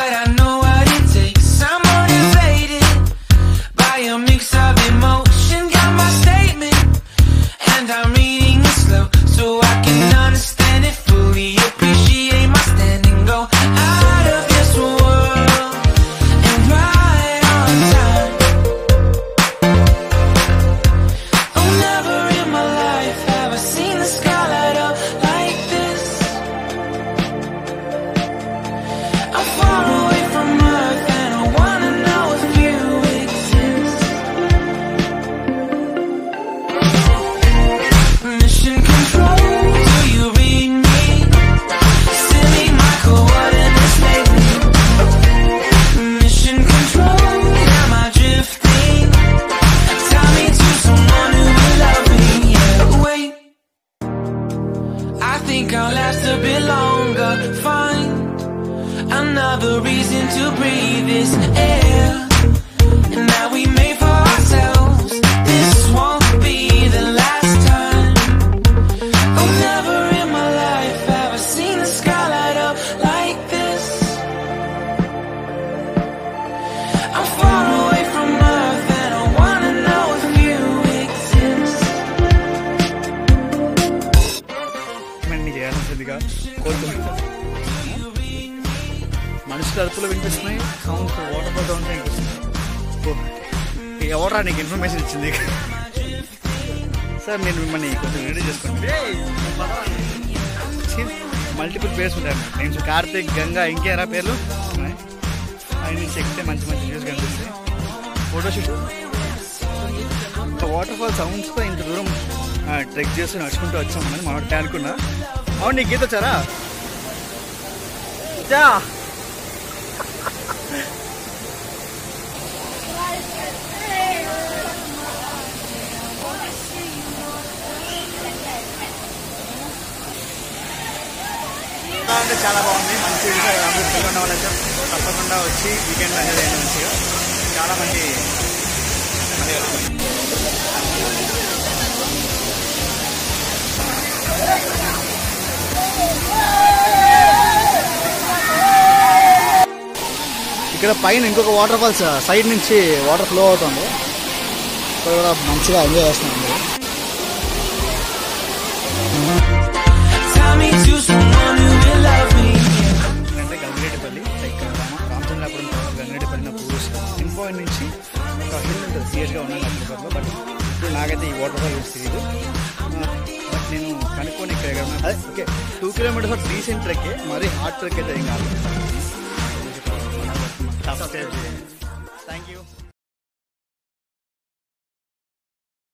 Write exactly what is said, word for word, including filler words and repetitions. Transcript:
but I know what it takes. I'm motivated by a mix of emotion. Got my statement, and I'm reading it slow so I can understand it fully. Appreciate my standing, go out of this world and right on time. Oh, never in my life have I seen the sky light up like this. I'm far away from Earth and I wanna know if you exist. Mission control, do you read me? Send me my coordinates lately. Mission control, am I drifting? Tie me to someone who will love me. Yeah, wait, I think I'll last a bit longer. Find another reason to breathe this air. And now we made for ourselves. This won't be the last time. Oh, never in my life have I seen the sky light up like this. I'm far away from Earth and I wanna know if you exist. మన్ని చేయాల్సిందిగా కోరుకుంటున్నాను. మనుషుల అరుపులు వినిపిస్తున్నాయి, sounds water fall sounds వినిపిస్తున్నాయి. ఎవరా నీకు information ఇచ్చింది? Sir మీరు మిమ్మల్ని కొంచెం రెడీ చేసుకోండి. మల్టిపుల్ పేర్స్ ఉంటాయి. నేమ్స్ కార్తిక్, గంగా, ఇంకేరా పేర్లు అవి నుంచి ఎక్కితే మంచి మంచి వ్యూస్ కనిపిస్తాయి. ఫోటోషూట్ వాటర్ ఫాల్ సౌండ్స్తో ఇంత దూరం ట్రెక్ చేస్తూ నడుచుకుంటూ వచ్చామని మా అనుకున్నా. అవును, నీకు గీత వచ్చారా? అంటే చాలా బాగుంది. మంచి అభివృద్ధిగా ఉన్న వాళ్ళైతే తప్పకుండా వచ్చి వీకెండ్ అనేది అయినా మంచిగా చాలా మంది ఇక్కడ పైన ఇంకొక వాటర్ ఫాల్స్ సైడ్ నుంచి వాటర్ ఫ్లో అవుతుంది. ఇక్కడ కూడా మంచిగా ఎంజాయ్ చేస్తున్నాం. అంటే గంగిరెడ్డి పల్లి లైక్ రామచంద్రాపురం గంగిరెడ్డి పల్లి నాకు ఇన్ పాయింట్ నుంచి ఒక హిల్ ఉంటుంది. సీరియస్గా ఉన్నాను అక్కడ. బట్ ఇప్పుడు నాకైతే ఈ వాటర్ ఫాల్ యూస్ తెలియదు. బట్ నేను కనుక్కొని ఇక్కడ అదే okay two kilometres of descent trek, మరీ హార్డ్ ట్రెక్ అయితే ఏం కాదు. Thank you.